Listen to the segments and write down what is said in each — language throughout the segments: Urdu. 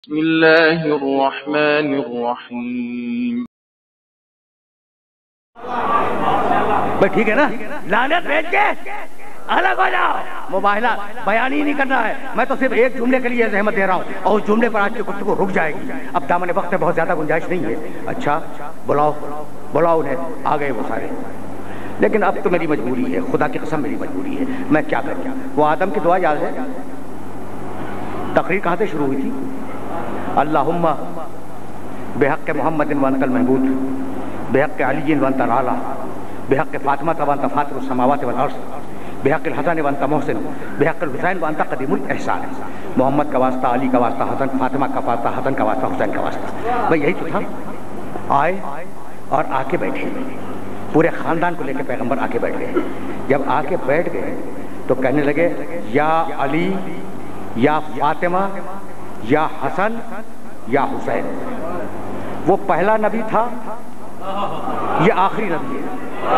بسم اللہ الرحمن الرحیم۔ بھائی ٹھیک ہے نا، لعنت بھیج کے الگ ہو جاؤ، مباہلہ بیان ہی نہیں کرنا ہے۔ میں تو صرف ایک جملے کے لیے زحمت دے رہا ہوں اور اس جملے پر آج کی گفتگو رک جائے گی۔ اب دامن وقت میں بہت زیادہ گنجائش نہیں ہے۔ اچھا بلاؤ انہیں، آ گئے وہ سارے، لیکن اب تو میری مجبوری ہے، خدا کی قسم میری مجبوری ہے، میں کیا کروں۔ وہ آدم کی دعا یاد ہے؟ تقریر کہاں سے شروع ہوئی تھی؟ اللہم بحق محمد وانت المحمود، بحق علی وانت العالی، بحق فاطمہ وانت فاطر السماوات والارض، بحق الحسن وانت محسن، بحق الحسین وانت قدیم الاحسان۔ محمد کا واسطہ، علی کا واسطہ، حسن فاطمہ کا واسطہ، حسن کا واسطہ، حسین کا واسطہ۔ بھائی یہی تو تھا۔ آئے اور آ کے بیٹھے، پورے خاندان کو لے کے پیغمبر آ کے بیٹھ گئے۔ جب آ کے بیٹھ گئے تو کہنے لگے یا علی، یا فاطمہ، یا حسن، یا حسین۔ وہ پہلا نبی تھا، یہ آخری نبی ہے۔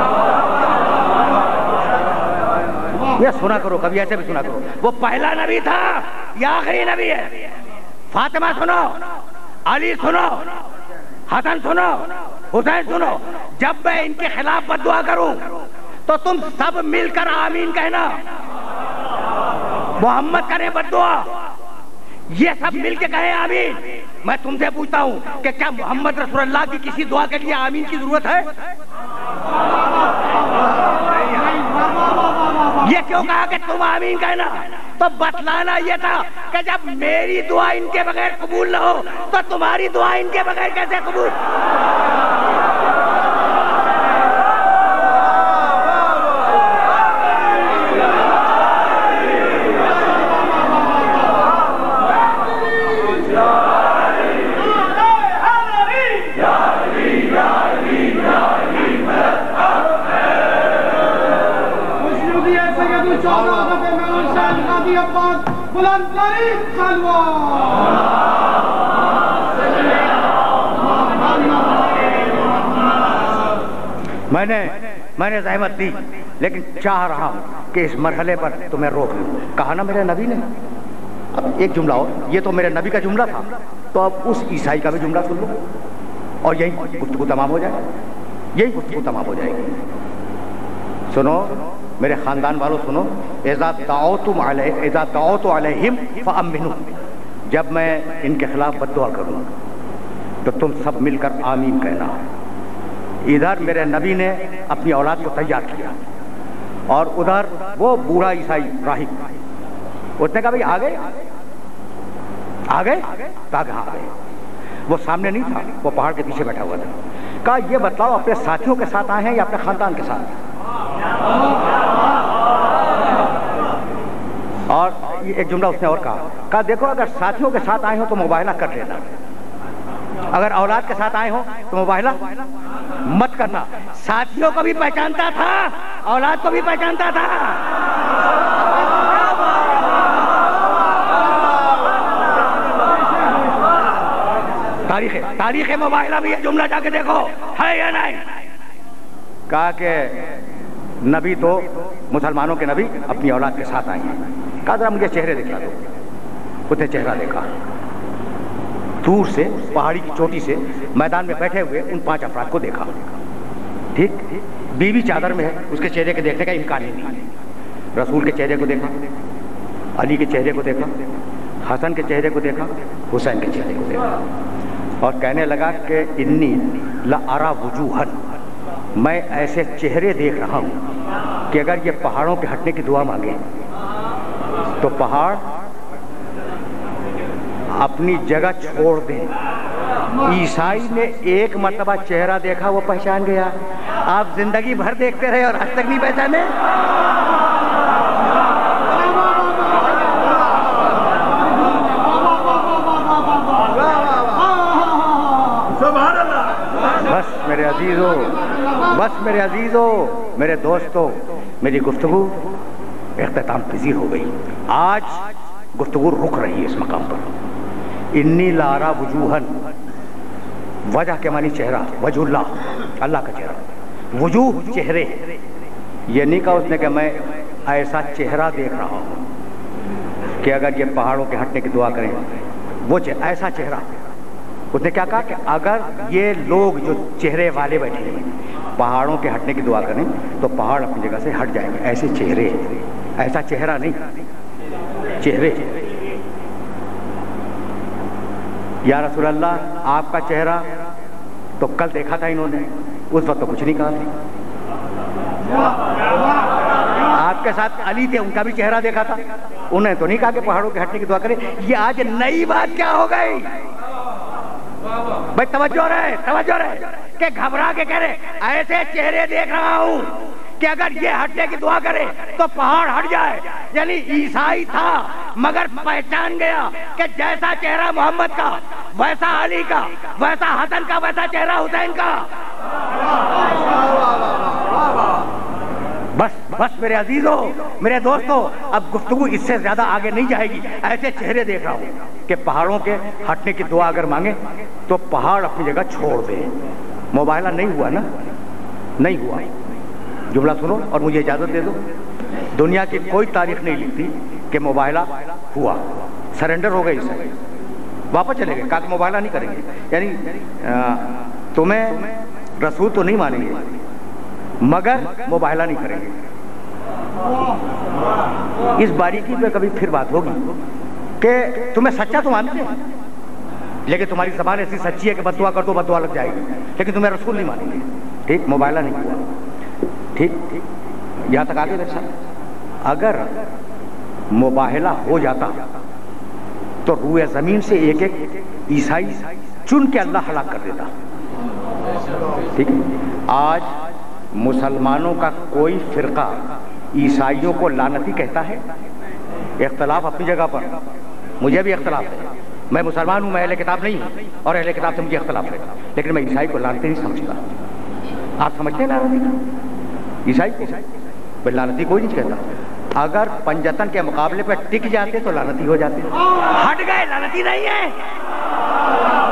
یہ سنا کرو، کبھی ایسے بھی سنا کرو، وہ پہلا نبی تھا، یہ آخری نبی ہے۔ فاطمہ سنو، علی سنو، حسن سنو، حسین سنو۔ جب میں ان کے خلاف بد دعا کروں تو تم سب مل کر آمین کہنا۔ محمد کرے بد دعا، یہ سب مل کے کہیں آمین۔ میں تم سے پوچھتا ہوں کہ کیا محمد رسول اللہ کی کسی دعا کے لیے آمین کی ضرورت ہے؟ یہ کیوں کہا کہ تم آمین کہنا؟ تو بتلانا یہ تھا کہ جب میری دعا ان کے بغیر قبول نہ ہو تو تمہاری دعا ان کے بغیر کیسے قبول؟ میں نے زحمت دی، لیکن چاہ رہا ہوں کہ اس مرحلے پر تمہیں روک لوں۔ کہا نا میرے نبی نے۔ اب ایک جملہ اور، یہ تو میرے نبی کا جملہ تھا، تو اب اس عیسائی کا بھی جملہ سن لو اور یہی گفتگو تمام ہو جائے، یہی گفتگو تمام ہو جائے گی۔ سنو میرے خاندان والوں، سنو، اذا دعوت علیہم فامنوا، جب میں ان کے خلاف بد دعا کروں تو تم سب مل کر آمین کہنا۔ ادھر میرے نبی نے اپنی اولاد کو تیار کیا اور ادھر وہ بوڑھا عیسائی راہب، اس نے کہا بھائی آ گئے کہاں آ گئے؟ وہ سامنے نہیں تھا، وہ پہاڑ کے پیچھے بیٹھا ہوا تھا۔ کہا یہ بتلاؤ اپنے ساتھیوں کے ساتھ آئے ہیں یا اپنے خاندان کے ساتھ؟ اور ایک جملہ اس نے اور کہا دیکھو اگر ساتھیوں کے ساتھ آئے ہو تو مباہلہ کر لینا، اگر اولاد کے ساتھ آئے ہو تو مباہلہ مت کرنا۔ ساتھیوں کو بھی پہچانتا تھا، اولاد کو بھی پہچانتا تھا۔ تاریخ مباہلہ بھی یہ جملہ جا کے دیکھو ہے یا نہیں۔ کہا کہ نبی تو مسلمانوں کے نبی اپنی اولاد کے ساتھ آئے ہیں۔ کہا ذرا مجھے چہرے دکھا دو۔ اس نے چہرہ دیکھا، دور سے پہاڑی کی چوٹی سے میدان میں بیٹھے ہوئے ان 5 افراد کو دیکھا۔ ٹھیک، بیوی چادر میں ہے، اس کے چہرے کے دیکھنے کا امکان ہی نہیں۔ رسول کے چہرے کو دیکھا، علی کے چہرے کو دیکھا، حسن کے چہرے کو دیکھا، حسین کے چہرے کو دیکھا، اور کہنے لگا کہ انی لارا وجوہن، میں ایسے چہرے دیکھ رہا ہوں کہ اگر یہ پہاڑوں کے ہٹنے کی دعا مانگے تو پہاڑ اپنی جگہ چھوڑ دیں۔ عیسائی نے ایک مرتبہ چہرہ دیکھا، وہ پہچان گیا۔ آپ زندگی بھر دیکھتے رہے اور آج تک نہیں پہچانے؟ بس میرے عزیزو، میرے دوستو، میری گفتگو اختتام پذیر ہو گئی۔ آج گفتگو رک رہی ہے اس مقام پر۔ انی لارا وجوہن، وجہ کے معنی چہرہ، وجہ اللہ کا چہرہ، وجوہ چہرے۔ یہ نہیں کہا اس نے کہ میں ایسا چہرہ دیکھ رہا ہوں کہ اگر یہ پہاڑوں کے ہٹنے کی دعا کریں وہ ایسا چہرہ. اس نے کیا کہا کہ اگر یہ لوگ جو چہرے والے بیٹھے ہیں پہاڑوں کے ہٹنے کی دعا کریں تو پہاڑ اپنی جگہ سے ہٹ جائیں گے. ایسے چہرے, ایسا چہرہ نہیں, چہرے. یا رسول اللہ آپ کا چہرہ تو کل دیکھا تھا انہوں نے, اس وقت تو کچھ نہیں کہا تھا. آپ کے ساتھ علی تھے, ان کا بھی چہرہ دیکھا تھا, انہوں نے تو نہیں کہا کہ پہاڑوں کے ہٹنے کی دعا کریں. یہ آج نئی بات کیا ہو گئی بھائی؟ توجہ رہے, توجہ رہے کہ گھبرا کے کہہ رہے ایسے چہرے دیکھ رہا ہوں کہ اگر یہ ہٹنے کی دعا کرے تو پہاڑ ہٹ جائے. یعنی عیسائی تھا مگر پہچان گیا کہ جیسا چہرہ محمد کا ویسا علی کا, ویسا حسن کا, ویسا چہرہ حسین کا. بس بس میرے عزیزوں, میرے دوستوں, اب گفتگو اس سے زیادہ آگے نہیں جائے گی. ایسے چہرے دیکھ رہا ہوں کہ پہاڑوں کے ہٹنے کی دعا اگر مانگے تو پہاڑ اپنی جگہ چھوڑ دے. مباہلہ نہیں ہوا نا, نہیں ہوا. جملہ سنو اور مجھے اجازت دے دو. دنیا کی کوئی تاریخ نہیں لکھتی کہ مباہلہ ہوا, سرنڈر ہو گئے, اس سے واپس چلے گئے, کہا کہ مباہلہ نہیں کریں گے. یعنی تمہیں رسول تو نہیں مانیں گے مگر مباہلہ نہیں کریں گے. اس باریکی پہ کبھی پھر بات ہوگی کہ تمہیں سچا تو مانتے ہیں لیکن تمہاری زبان ایسی سچی ہے کہ بد دعا کر دو بد دعا لگ جائے گی, لیکن تمہیں رسول نہیں مانیں گے. ٹھیک, مباہلہ نہیں ہوا. ٹھیک, یہاں تک آگے رکھا. اگر مباہلہ ہو جاتا تو روئے زمین سے ایک ایک عیسائی چن کے اللہ ہلاک کر دیتا. ٹھیک, آج مسلمانوں کا کوئی فرقہ عیسائیوں کو لعنتی کہتا ہے. اختلاف اپنی جگہ پر, مجھے بھی اختلاف ہے, میں مسلمان ہوں, میں اہل کتاب نہیں ہوں اور اہل کتاب سے مجھے اختلاف ہے, لیکن میں عیسائی کو لعنتی نہیں سمجھتا. آپ سمجھتے ہیں لعنتی کو؟ عیسائی کو بھائی لعنتی کوئی نہیں کہتا. اگر پنجتن کے مقابلے پہ ٹک جاتے تو لعنتی ہو جاتے. ہٹ گئے, لعنتی نہیں ہے.